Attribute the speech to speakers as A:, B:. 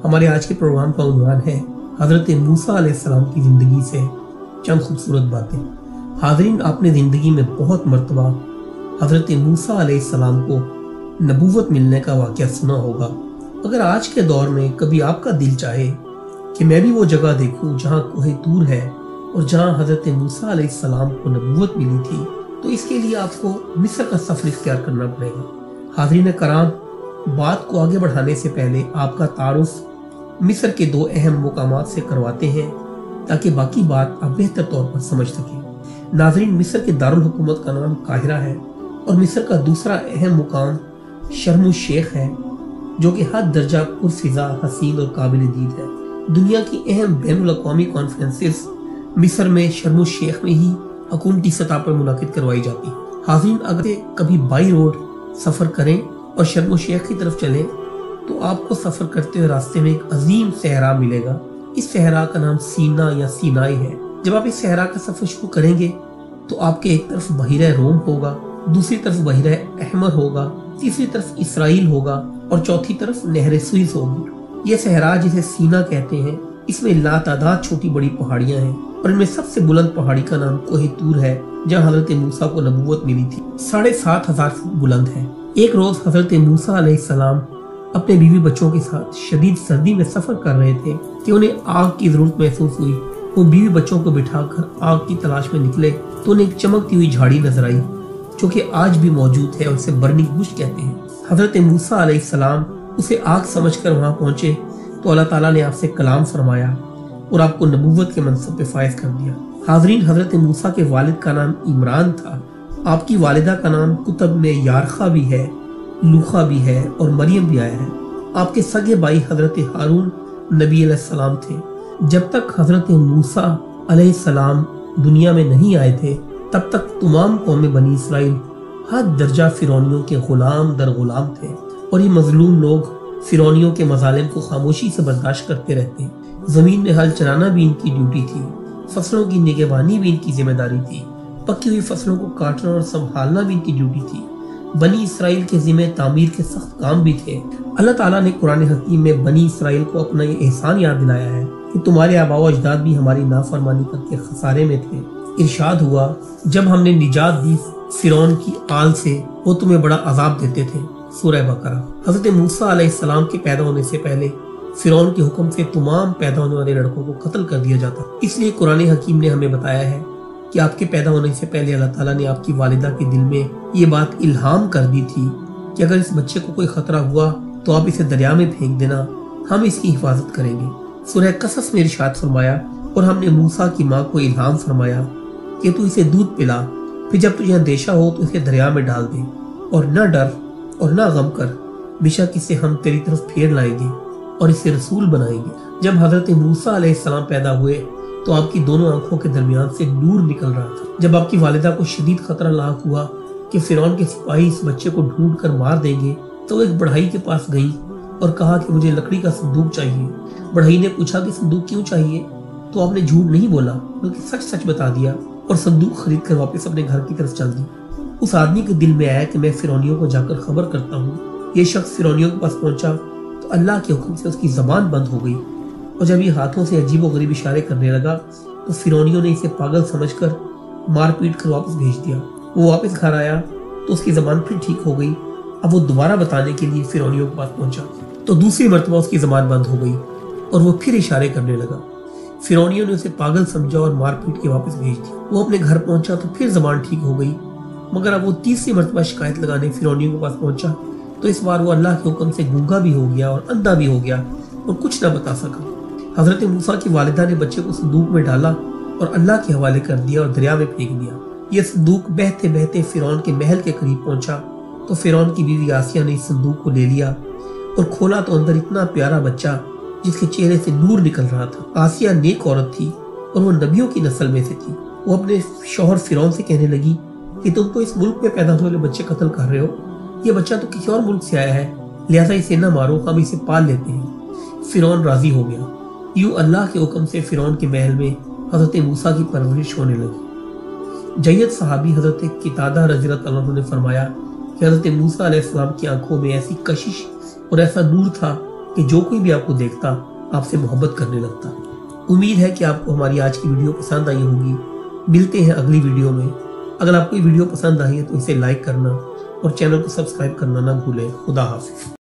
A: हमारे आज के प्रोग्राम का उन्वान है हजरत मूसा अलैहिस्सलाम की जिंदगी से चंद खूबसूरत बातें। हाज़रीन, आपने जिंदगी में बहुत मर्तबा हजरत मूसा अलैहिस्सलाम को नबूवत मिलने का वाक़या सुना होगा। अगर आज के दौर में कभी आपका दिल चाहे कि मैं भी वो जगह देखूं जहां कोहे तूर है और जहां हजरत मूसा अलैहिस्सलाम को नबूवत मिली थी, तो इसके लिए आपको मिस्र का सफर इख्तियार करना पड़ेगा। हाज़रीन कराम, बात को आगे बढ़ाने से पहले आपका तारुफ मिस्र के दो अहम मुकामात से करवाते हैं ताकि बाकी बात आप बेहतर तौर पर समझ सकें। नाज़रीन, मिस्र के दारुल हुकूमत का नाम काहिरा है और मिस्र का दूसरा अहम मुकाम शर्म शेख है, जो कि हर दर्जा पुरफिजा, हसीन और काबिल दीद है। दुनिया की अहम बैनुल अक़वामी कॉन्फ्रेंसेस मिस्र में शर्म शेख में ही हुकूमती सतह पर मुनाकिद करवाई जाती। हाज़रीन, अगर कभी बाई रोड सफ़र करें और शर्म शेख की तरफ चलें तो आपको सफ़र करते हुए रास्ते में एक अजीम सहरा मिलेगा। इस सहरा का नाम सीना या सीनाई है। जब आप इस सहरा का सफ़र शुरू करेंगे तो आपके एक तरफ बहिरा रोम होगा, दूसरी तरफ बहिरा अहमर होगा, तीसरी तरफ इसराइल होगा और चौथी तरफ नहर सुइज होगी। यह सहरा जिसे सीना कहते हैं, इसमें लातादाद छोटी बड़ी पहाड़ियां हैं और इनमें सबसे बुलंद पहाड़ी का नाम कोहे तूर है, जहां हजरत मूसा को नबूवत मिली थी। 7,500 फुट बुलंद है। एक रोज हजरत मूसा अलैहिस्सलाम अपने बीवी बच्चों के साथ शदीद सर्दी में सफर कर रहे थे कि उन्हें आग की जरूरत महसूस हुई। वो बीवी बच्चों को बिठाकर आग की तलाश में निकले तो उन्हें एक चमकती हुई झाड़ी नजर आई, जो कि आज भी मौजूद है और उसे बर्निंग बुश कहते हैं। हजरत मूसा अलैहिस्सलाम उसे आग समझकर वहां पहुंचे तो अल्लाह ताला ने आपसे कलाम फरमाया और आपको नबूवत के मनसब पे फायज कर दिया। हाज़रीन, हजरत मूसा के वालिद का नाम इमरान था। आपकी वालिदा का नाम कुतब में यारखा भी है, लूखा भी है और मरियम भी आया है। आपके सगे भाई हजरत हारून नबी अलैहिस्सलाम थे। जब तक हजरत मूसा अलैहिस्सलाम दुनिया में नहीं आए थे, तब तक तमाम कौम बनी इसराइल हर दर्जा फिरौनियों के गुलाम दर गुलाम थे और ये मजलूम लोग फिरौनियों के मजालिम को खामोशी से बर्दाश्त करते रहते। जमीन में हल चलाना भी इनकी ड्यूटी थी, फसलों की निगहबानी भी इनकी जिम्मेदारी थी, पकी हुई फसलों को काटना और संभालना भी इनकी ड्यूटी थी। बनी इसराइल के जिम्मे तामीर के सख्त काम भी थे। अल्लाह ताला ने कुरान हकीम में बनी इसराइल को अपना ये एहसान याद दिलाया है कि तुम्हारे आबा व अजदाद भी हमारी नाफरमानी करके खसारे में थे। इरशाद हुआ, जब हमने निजात दी फिरौन की आल से, वो तुम्हें बड़ा अजाब देते थे। सूरह बकरा। हजरत मूसा अलैहिस्सलाम के पैदा होने से पहले फिरौन के हुक्म से तमाम पैदा होने वाले लड़कों को कत्ल कर दिया जाता। इसलिए कुरान हकीम ने हमें बताया है कि आपके पैदा होने से पहले अल्लाह ताला ने आपकी वालिदा के दिल में ये बात इल्हाम कर दी थी कि अगर इस बच्चे को कोई खतरा हुआ तो आप इसे दरिया में फेंक देना, हम इसकी हिफाजत करेंगे। सूरह कसस में इरशाद फरमाया, और हमने मूसा की माँ को इल्हाम फरमाया कि तू इसे दूध पिला, फिर जब तुझे अंदेशा हो तो इसे दरिया में डाल दे और न डर और न गम कर, बेशक इसे हम तेरी तरफ फेर लाएंगे और इसे रसूल बनाएंगे। जब हजरत मूसा अलैहिस्सलाम पैदा हुए तो आपकी दोनों आंखों के दरमियान से नूर निकल रहा था। जब आपकी वालिदा को शदीद खतरा लाक हुआ कि फिरौन के सिपाही इस बच्चे को ढूंढ कर मार देंगे, तो एक बढ़ई के पास गई और कहा कि मुझे लकड़ी का संदूक चाहिए। बढ़ई ने पूछा कि संदूक क्यों चाहिए, तो आपने झूठ नहीं बोला बल्कि सच सच बता दिया और संदूक खरीद कर वापस अपने घर की तरफ चल दी। उस आदमी के दिल में आया कि मैं फिरौनियों को जाकर खबर करता हूँ। ये शख्स फिरौनियों के पास पहुंचा तो अल्लाह के हुक्म से उसकी जबान बंद हो गई और जब ये हाथों से अजीब व गरीब इशारे करने लगा तो फिरौनियों ने इसे पागल समझकर मार पीट कर वापस भेज दिया। वो वापस घर आया तो उसकी जबान फिर ठीक हो गई। अब वो दोबारा बताने के लिए फिरौनियों के पास पहुंचा तो दूसरी मरतबा उसकी जबान बंद हो गई और वो फिर इशारे करने लगा। फिरौनियों ने उसे पागल समझा और मार पीट के वापस भेज दिया। वो अपने घर पहुंचा तो फिर जबान ठीक हो गई, मगर अब वो तीसरी मरतबा शिकायत लगाने फिरौनियों के पास पहुंचा तो इस बार वो अल्लाह के हुक्म से गूंगा भी हो गया और अंधा भी हो गया और कुछ न बता सका। हजरत मूसा की वालिदा ने बच्चे को संदूक में डाला और अल्लाह के हवाले कर दिया और दरिया में फेंक दिया। यह संदूक बहते बहते फिरौन के महल के करीब पहुंचा तो फिरौन की बीवी आसिया ने इस संदूक को ले लिया और खोला तो अंदर इतना प्यारा बच्चा जिसके चेहरे से नूर निकल रहा था। आसिया नेक औरत थी और वो नबियों की नस्ल में से थी। वो अपने शौहर फिरौन से कहने लगी कि तुम तो इस मुल्क में पैदा होने वाले बच्चे कत्ल कर रहे हो, ये बच्चा तो किसी और मुल्क से आया है, लिहाजा इसे न मारो, हम इसे पाल लेते हैं। फिरौन राजी हो गया। यूं अल्लाह के हुक्म से फिरौन के महल में हजरत मूसा की परवरिश होने लगी। जय्यद सहाबी हजरत कितादा रज़ियल्लाहु अन्हु ने फरमाया कि हजरत मूसा अलैहिस्सलाम की आंखों में ऐसी कशिश और ऐसा नूर था कि जो कोई भी आपको देखता आपसे मोहब्बत करने लगता। उम्मीद है कि आपको हमारी आज की वीडियो पसंद आई होगी। मिलते हैं अगली वीडियो में। अगर आपको ये वीडियो पसंद आई है तो इसे लाइक करना और चैनल को सब्सक्राइब करना ना भूलें। खुदा हाफिज़।